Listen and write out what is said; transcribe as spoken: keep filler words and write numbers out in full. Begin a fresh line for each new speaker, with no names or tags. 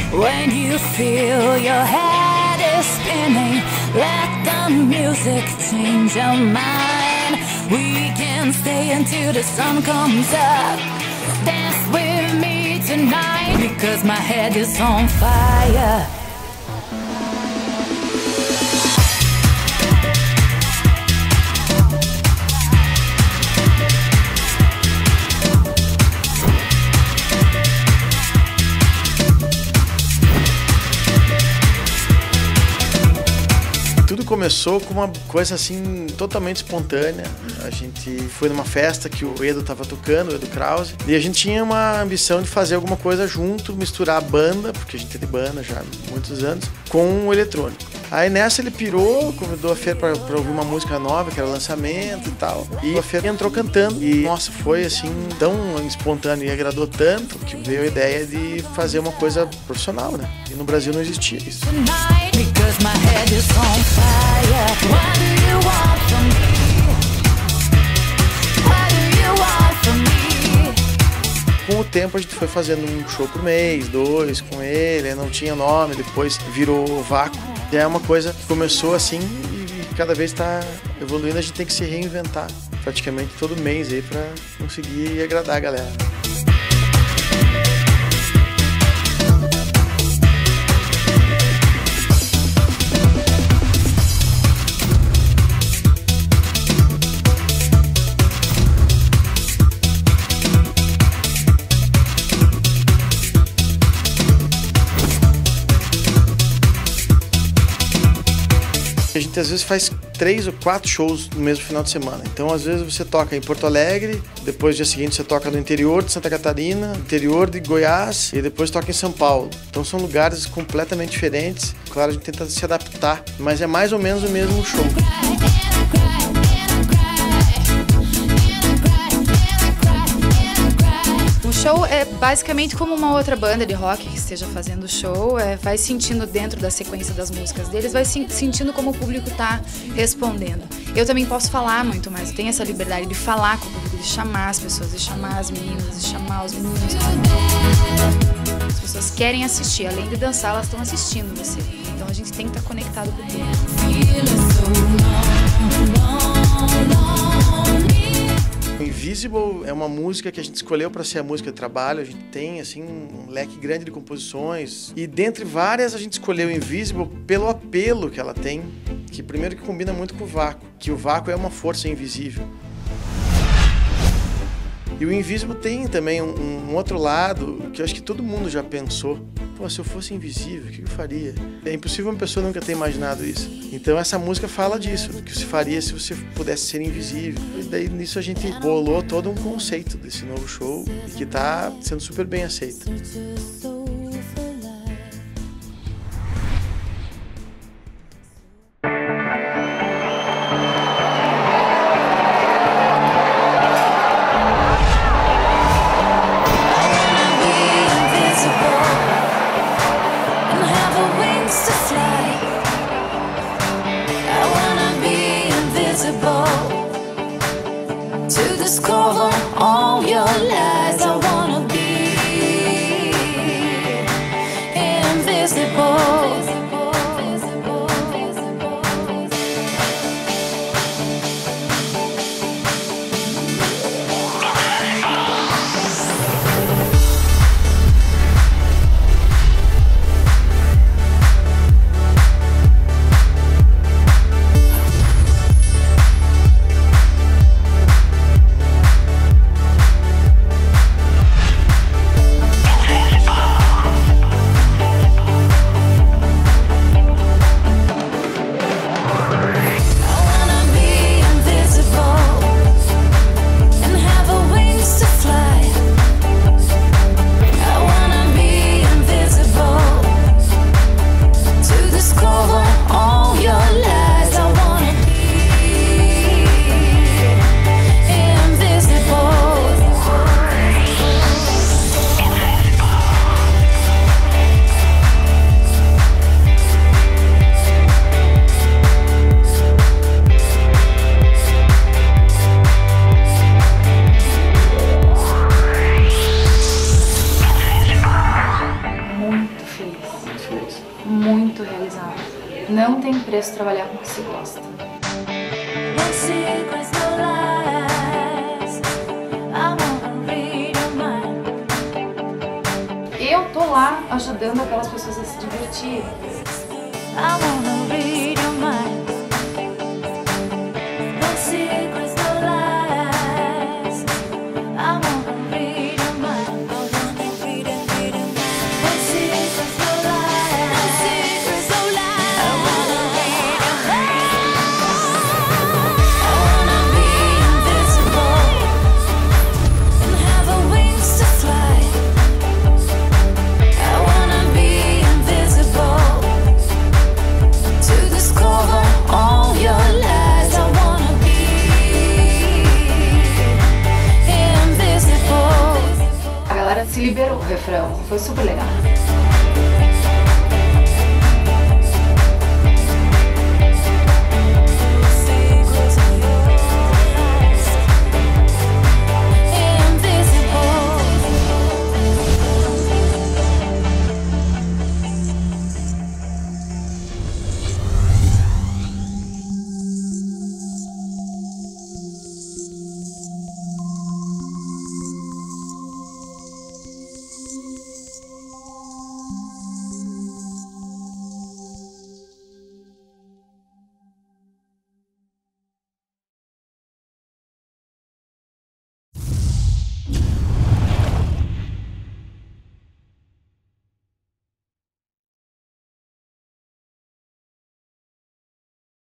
When you feel your head is spinning, let the music change your mind. We can stay until the sun comes up. Dance with me tonight, because my head is on fire.
Tudo começou com uma coisa assim totalmente espontânea. A gente foi numa festa que o Edo estava tocando, o Edo Krause, e a gente tinha uma ambição de fazer alguma coisa junto, misturar a banda, porque a gente é de banda já há muitos anos, com o eletrônico. Aí nessa ele pirou, convidou a Fer para ouvir uma música nova, que era lançamento e tal. E a Fer entrou cantando. E nossa, foi assim tão espontâneo e agradou tanto que veio a ideia de fazer uma coisa profissional, né? E no Brasil não existia isso. Com o tempo a gente foi fazendo um show por mês, dois com ele, não tinha nome, depois virou Vácuo. E é uma coisa que começou assim e cada vez está evoluindo, a gente tem que se reinventar praticamente todo mês aí para conseguir agradar a galera. A gente às vezes faz três ou quatro shows no mesmo final de semana. Então às vezes você toca em Porto Alegre, depois no dia seguinte você toca no interior de Santa Catarina, interior de Goiás e depois toca em São Paulo. Então são lugares completamente diferentes. Claro, a gente tenta se adaptar, mas é mais ou menos o mesmo show.
O show é basicamente como uma outra banda de rock que esteja fazendo show, é, vai sentindo dentro da sequência das músicas deles, vai se, sentindo como o público está respondendo. Eu também posso falar muito mais, eu tenho essa liberdade de falar com o público, de chamar as pessoas, de chamar as meninas, de chamar os meninos. As pessoas querem assistir, além de dançar, elas estão assistindo você. Então a gente tem que estar conectado com o público.
Invisible é uma música que a gente escolheu para ser a música de trabalho. A gente tem assim um leque grande de composições e dentre várias a gente escolheu Invisible pelo apelo que ela tem, que primeiro que combina muito com o Vácuo, que o Vácuo é uma força invisível. E o Invisible tem também um, um outro lado que eu acho que todo mundo já pensou. Pô, se eu fosse invisível, o que eu faria? É impossível uma pessoa nunca ter imaginado isso. Então essa música fala disso, do que se faria se você pudesse ser invisível. E daí nisso a gente bolou todo um conceito desse novo show e que está sendo super bem aceito.
To discover all your lies, I wanna be
feliz.
Muito realizado. Não tem preço trabalhar com o que se gosta. Eu tô lá ajudando aquelas pessoas a se divertir. Se liberou o refrão, foi super legal.